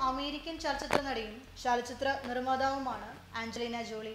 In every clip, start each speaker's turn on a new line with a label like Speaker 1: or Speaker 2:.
Speaker 1: American ചലച്ചിത്ര നടിയും ചലച്ചിത്ര നിർമ്മാതാവുമാണ് ആഞ്ചലീന ജോളി.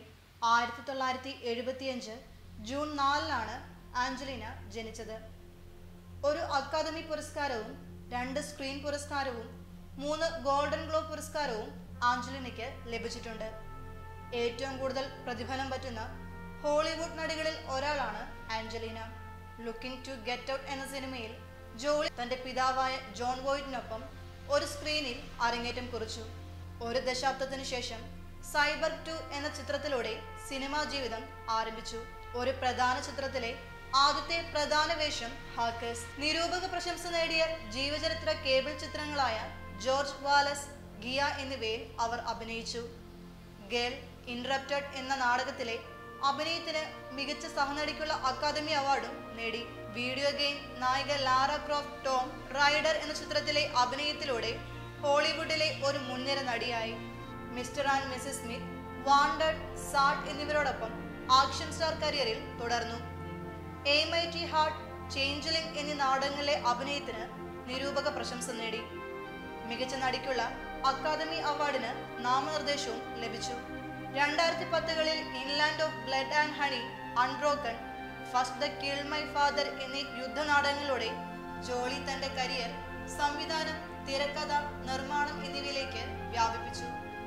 Speaker 1: 1975 ജൂൺ 4-ലാണ് ആഞ്ചലീന ജനിച്ചത്. ഒരു അക്കാദമി പുരസ്കാരവും 2 സ്ക്രീൻ പുരസ്കാരവും 3 ഗോൾഡൻ ഗ്ലോബ് പുരസ്കാരവും ആഞ്ചലീനയ്ക്ക് ലഭിച്ചിട്ടുണ്ട്. ഏറ്റവും കൂടുതൽ പ്രതിഫലം പറ്റുന്ന ഹോളിവുഡ് നടികളിൽ ഒരാളാണ് Angelina. Looking to get out എന്ന സിനിമയിൽ ജോളി തന്റെ പിതാവായ ജോൺ വോയിറ്റിനൊപ്പം ഒരു സ്ക്രീനിൽ അരങ്ങേറ്റം കുറിച്ചു. ഒരു ദശാബ്ദത്തിനു ശേഷം സൈബർ 2 എന്ന ചിത്രത്തിലൂടെ സിനിമാ ജീവിതം ആരംഭിച്ചു. ഒരു പ്രധാന ചിത്രത്തിലെ ആദ്യത്തെ പ്രധാന വേഷം ഹാക്കേഴ്സ്. നിരൂപക പ്രശംസ നേടിയ ജീവചരിത്ര കേബിൾ ചിത്രങ്ങളായ ജോർജ് വാലസ്, ഗിയ എന്നിവയിൽ അവർ അഭിനയിച്ചു. ഗേൾ ഇന്ററപ്റ്റഡ് എന്ന നാടകത്തിലെ അഭിനയത്തിന് മികച്ച സഹനടിക്കുള്ള അക്കാദമി അവാർഡും നേടി. വീഡിയോ ഗെയിം നായിക ലാറ ക്രോഫ്റ്റ് ടോം റൈഡർ എന്ന ചിത്രത്തിലെ അഭിനയത്തിലൂടെ ഹോളിവുഡിലെ ഒരു മുൻനിര നടിയായി. Mr and Mrs Smith, wanted, salt എന്നിവരോടൊപ്പം ആക്ഷൻ സ്റ്റാർ കരിയറിൽ തുടർന്നു. എ മൈറ്റി ഹാർട്ട്, ചേഞ്ചലിംഗ് എന്നീ നാടകങ്ങളിലെ അഭിനയത്തിന് നിരൂപക പ്രശംസ നേടി. മികച്ച നടിക്കുള്ള അക്കാദമി അവാർഡിന് നാമനിർദ്ദേശവും ലഭിച്ചു. 2010-കളിൽ in land of blood and honey, unbroken, first they kill my father എന്നീ യുദ്ധനാടകങ്ങളിലൂടെ ജോളി തന്റെ കരിയർ സംവിധാനം, തിരക്കഥ, നിർമ്മാണം എന്നിവയിലേക്ക് വ്യാപിപ്പിച്ചു.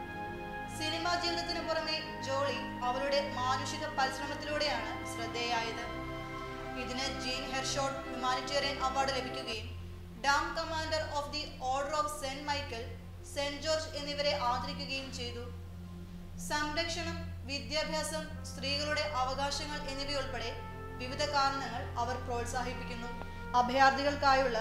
Speaker 1: സിനിമാ ജീവിതത്തിനു പുറമെ ജോളി അവരുടെ മാനുഷിക പരിശ്രമത്തിലൂടെയാണ് ശ്രദ്ധേയായത്. ഇതിന് ജീൻ ഹെർഷോട്ട് ഹ്യൂമാനിറ്റേറിയൻ അവാർഡ് ലഭിക്കുകയും dame commander of the order of Saint Michael, Saint George എന്നിവരെ ആദരിക്കുകയും ചെയ്തു. സംരക്ഷണം, വിദ്യാഭ്യാസം, സ്ത്രീകളുടെ അവകാശങ്ങൾ എന്നിവയുൾപ്പെടെ വിവിധ കാരണങ്ങൾ അവർ പ്രോത്സാഹിപ്പിക്കുന്നു. അഭയാർത്ഥികൾക്കായുള്ള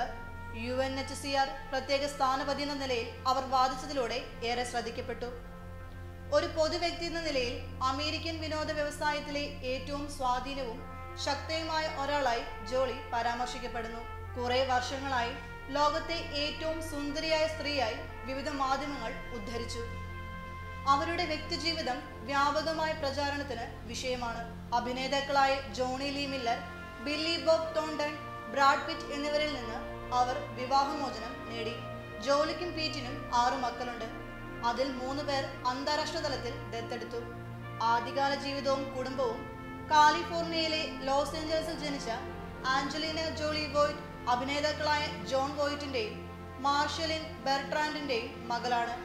Speaker 1: UNHCR പ്രത്യേക സ്ഥാനപതി എന്ന നിലയിൽ അവർ വാദിച്ചതിലൂടെ ഏറെ ശ്രദ്ധിക്കപ്പെട്ടു. ഒരു പൊതുവ്യക്തി എന്ന നിലയിൽ അമേരിക്കൻ വിനോദ വ്യവസായത്തിലെ ഏറ്റവും സ്വാധീനവും ശക്തയുമായ ഒരാളായി ജോളി പരാമർശിക്കപ്പെടുന്നു. കുറെ വർഷങ്ങളായി ലോകത്തെ ഏറ്റവും സുന്ദരിയായ സ്ത്രീയായി വിവിധ മാധ്യമങ്ങൾ ഉദ്ധരിച്ചു. അവരുടെ വ്യക്തിജീവിതം വ്യാപകമായ പ്രചാരണത്തിന് വിഷയമാണ്. അഭിനേതാക്കളായ Jonny Lee Miller, Billy Bob Thornton, Brad Pitt എന്നിവരിൽ നിന്ന് അവർ വിവാഹമോചനം നേടി. ജോളിക്കും പീറ്റിനും 6 മക്കളുണ്ട്. അതിൽ 3 പേർ അന്താരാഷ്ട്ര തലത്തിൽ ദത്തെടുത്തു. ആദ്യകാല ജീവിതവും കുടുംബവും കാലിഫോർണിയയിലെ ലോസ് ഏഞ്ചൽസിൽ ജനിച്ച ആഞ്ചലീന ജോളി വോയിറ്റ് അഭിനേതാക്കളായ ജോൺ വോയിറ്റിന്റെയും മാർഷലിൻ ബെർട്രാൻഡിന്റെയും മകളാണ്.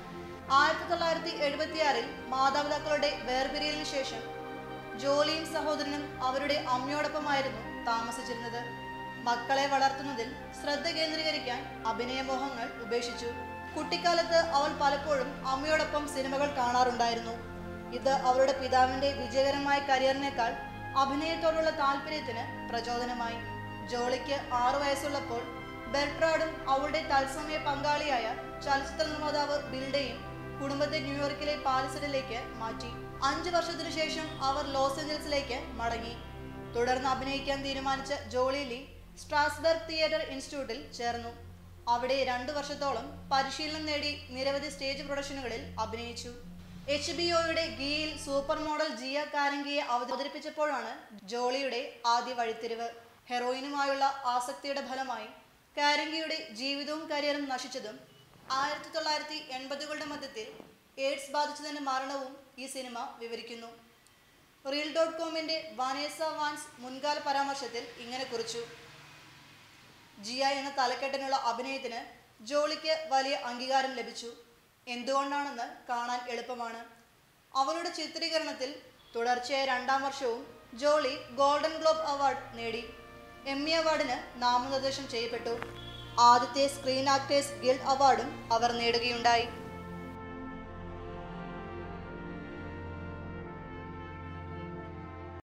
Speaker 1: 1976-ൽ മാതാപിതാക്കളുടെ വേർപിരിയലിന് ശേഷം ജോളിയും സഹോദരനും അവരുടെ അമ്മയോടൊപ്പമായിരുന്നു താമസിച്ചിരുന്നത്. മക്കളെ വളർത്തുന്നതിൽ ശ്രദ്ധ കേന്ദ്രീകരിക്കാൻ അഭിനയമോഹങ്ങൾ ഉപേക്ഷിച്ചു. കുട്ടിക്കാലത്ത് അവൾ പലപ്പോഴും അമ്മയോടൊപ്പം സിനിമകൾ കാണാറുണ്ടായിരുന്നു. ഇത് അവരുടെ പിതാവിന്റെ വിജയകരമായ കരിയറിനേക്കാൾ അഭിനയത്തോടുള്ള താല്പര്യത്തിന് പ്രചോദനമായി. ജോളിക്ക് 6 വയസ്സുള്ളപ്പോൾ ബെർട്രാഡും അവളുടെ തത്സമയ പങ്കാളിയായ ചലച്ചിത്ര നിർമ്മാതാവ് ബിൽഡയും കുടുംബത്തെ ന്യൂയോർക്കിലെ പാലിസഡിലേക്ക് മാറ്റി. 5 വർഷത്തിനു ശേഷം അവർ ലോസ് ഏഞ്ചൽസിലേക്ക് മടങ്ങി. തുടർന്ന് അഭിനയിക്കാൻ തീരുമാനിച്ച ജോളി ലീ സ്ട്രാസ്ബർഗ് തിയേറ്റർ ഇൻസ്റ്റിറ്റ്യൂട്ടിൽ ചേർന്നു. അവിടെ 2 വർഷത്തോളം പരിശീലനം നേടി നിരവധി സ്റ്റേജ് പ്രൊഡക്ഷനുകളിൽ അഭിനയിച്ചു. HBO-യുടെ ഗിയിൽ സൂപ്പർ മോഡൽ ജിയ കാരംഗിയെ അവതരിപ്പിച്ചപ്പോഴാണ് ജോളിയുടെ ആദ്യ വഴിത്തിരിവ്. ഹെറോയിനുമായുള്ള ആസക്തിയുടെ ഫലമായി കാരംഗിയുടെ ജീവിതവും കരിയറും നശിച്ചതും 1980-കളുടെ മധ്യത്തിൽ എയ്ഡ്സ് ബാധിച്ചതിന്റെ മരണവും ഈ സിനിമ വിവരിക്കുന്നു. Real.comന്റെ വാനേസ വാൻസ് മുൻകാല പരാമർശത്തിൽ ഇങ്ങനെ കുറിച്ചു: ജിയ എന്ന തലക്കെട്ടിനുള്ള അഭിനയത്തിന് ജോളിക്ക് വലിയ അംഗീകാരം ലഭിച്ചു. എന്തുകൊണ്ടാണെന്ന് കാണാൻ എളുപ്പമാണ്. അവളുടെ ചിത്രീകരണത്തിൽ തുടർച്ചയായ 2-ാം വർഷവും ജോളി ഗോൾഡൻ ഗ്ലോബ് അവാർഡ് നേടി. എമ്മി അവാർഡിന് നാമനിർദ്ദേശം ചെയ്യപ്പെട്ടു. ആദ്യത്തെ സ്ക്രീൻ ആക്ടേഴ്സ് ഗിൽഡ് അവാർഡും അവർ നേടുകയുണ്ടായി.